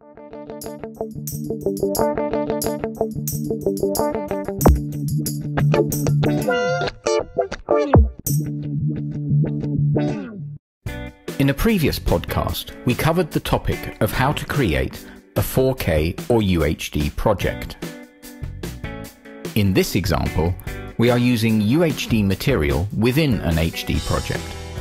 In a previous podcast, we covered the topic of how to create a 4K or UHD project. In this example, we are using UHD material within an HD project.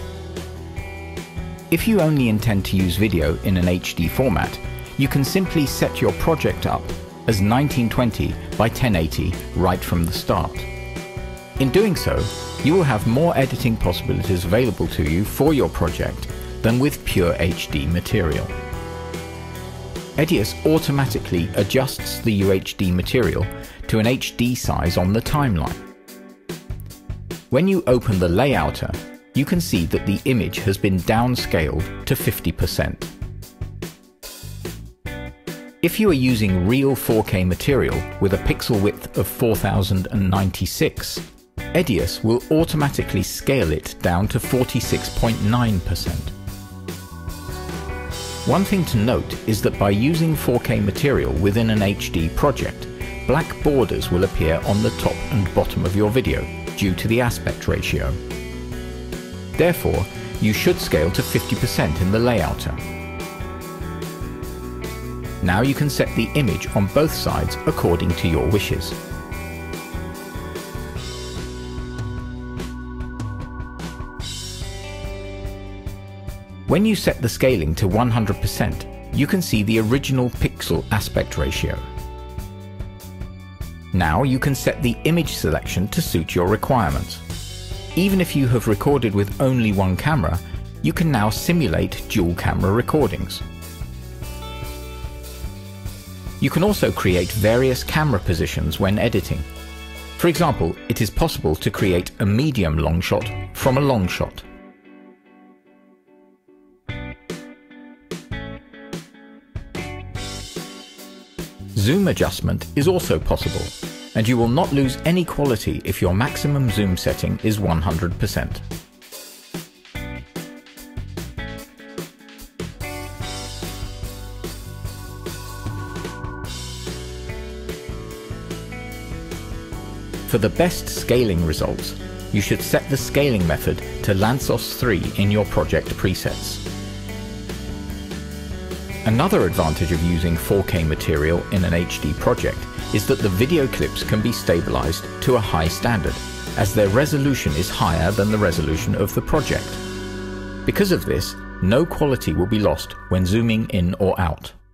If you only intend to use video in an HD format, you can simply set your project up as 1920 by 1080 right from the start. In doing so, you will have more editing possibilities available to you for your project than with pure HD material. EDIUS automatically adjusts the UHD material to an HD size on the timeline. When you open the layouter, you can see that the image has been downscaled to 50%. If you are using real 4K material with a pixel width of 4096, EDIUS will automatically scale it down to 46.9%. One thing to note is that by using 4K material within an HD project, black borders will appear on the top and bottom of your video due to the aspect ratio. Therefore, you should scale to 50% in the layouter. Now you can set the image on both sides according to your wishes. When you set the scaling to 100%, you can see the original pixel aspect ratio. Now you can set the image selection to suit your requirements. Even if you have recorded with only one camera, you can now simulate dual camera recordings. You can also create various camera positions when editing. For example, it is possible to create a medium long shot from a long shot. Zoom adjustment is also possible, and you will not lose any quality if your maximum zoom setting is 100%. For the best scaling results, you should set the scaling method to Lanczos 3 in your project presets. Another advantage of using 4K material in an HD project is that the video clips can be stabilized to a high standard, as their resolution is higher than the resolution of the project. Because of this, no quality will be lost when zooming in or out.